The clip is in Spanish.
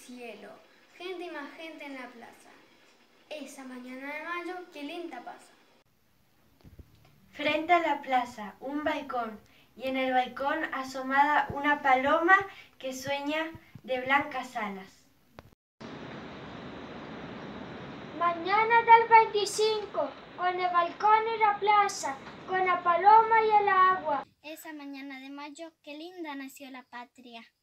cielo, gente y más gente en la plaza. Esa mañana de mayo, qué linda pasa. Frente a la plaza, un balcón, y en el balcón asomada una paloma que sueña de blancas alas. Mañana del 25, con el balcón y la plaza, con la paloma y el agua. Esa mañana de mayo, qué linda nació la patria.